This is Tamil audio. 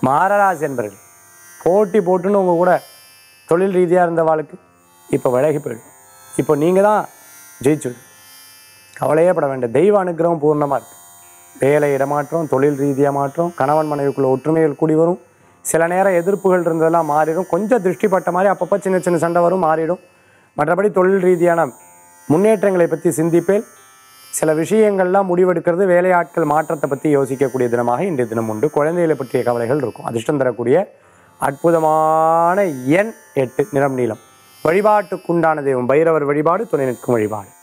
மாரராசி என்பர்கள் போட்டி போட்டுன்னு உங்கள் கூட தொழில் ரீதியாக இருந்தவாளுக்கு இப்போ விலகி போயிடும். இப்போ நீங்கள் தான் ஜெயிச்சுடு. கவலையே பட வேண்டாம். தெய்வ அனுக்கிரகம் பூர்ணமாக இருக்குது. வேலை இடமாற்றம், தொழில் ரீதியாக மாற்றம், கணவன் மனைவிக்குள்ள ஒற்றுமைகள் கூடி வரும். சில நேரம் எதிர்ப்புகள் இருந்ததெல்லாம் மாறிடும். கொஞ்சம் திருஷ்டிப்பட்ட மாதிரி அப்பப்போ சின்ன சின்ன சண்டை வரும், மாறிடும். மற்றபடி தொழில் ரீதியான முன்னேற்றங்களை பற்றி சிந்திப்பேன். சில விஷயங்கள்லாம் முடிவெடுக்கிறது, வேலையாட்கள் மாற்றத்தை பற்றி யோசிக்கக்கூடிய தினமாக இன்றைய தினம் உண்டு. குழந்தைகளை பற்றிய கவலைகள் இருக்கும். அதிர்ஷ்டம் தரக்கூடிய அற்புதமான எண் 8, நிறம் நீலம். வழிபாட்டுக்குண்டான தெய்வம் பைரவர் வழிபாடு, துணை நிற்கும் வழிபாடு.